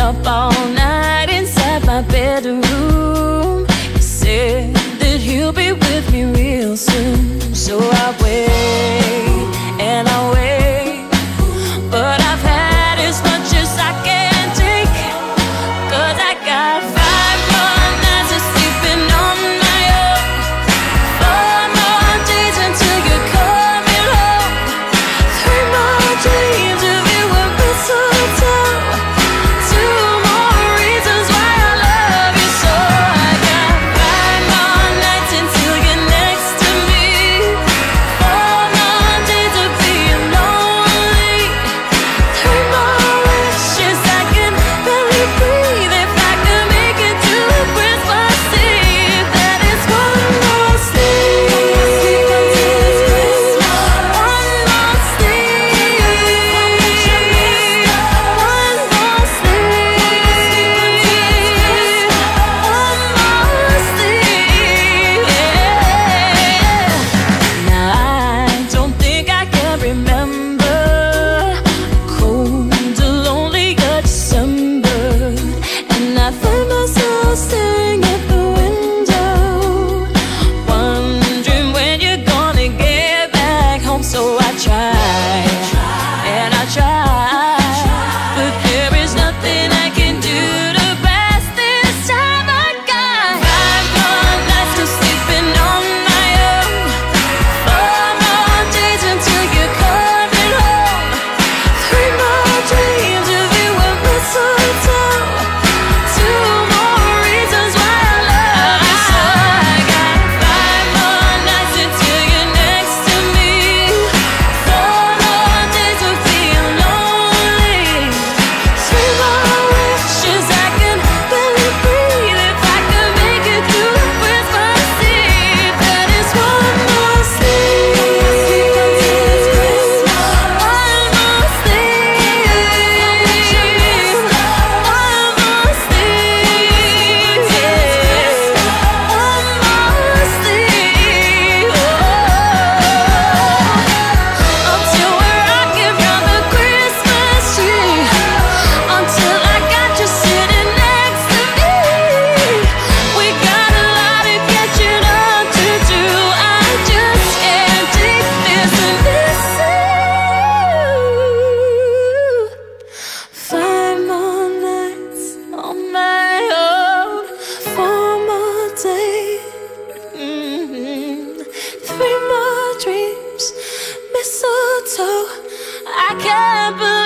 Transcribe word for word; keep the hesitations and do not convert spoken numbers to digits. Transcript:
up all night inside my bedroom. He said that he'll be with me real soon. So I wait and I wait, but I've had as much as I can take, 'cause I got five more nights of sleeping on my own, four more days until you're coming home, three more dreams of you with mistletoe, two more reasons why I love you so. I got five more nights until you're next to me, four more days of being lonely, three more wishes I can barely breathe. If I could make it to Christmas Eve, that is one more sleep, one more sleep, one more sleep, yeah. Now I don't think I can remember cold, lonely December, and I find myself staring at the window, wondering when you're gonna get back home. So I try and I try, but there is nothing I can do to pass this time. I got five more nights of sleeping on my own, four more days until you're coming home, three more dreams of you with mistletoe, two more reasons why I love you so. I got five more nights until you're next to me, four more days of being lonely, three more wishes I can barely breathe. If I could make it through Christmas Eve, that is one more sleep, one more sleep, one more sleep, yeah, one more sleep. Oh, until we're rocking round the Christmas tree, until I got you sitting next to me. We got a lot of catching up to do. I just can't take this and listen. Five more nights on my own, four more days, mhm, three more dreams, mistletoe. I can't believe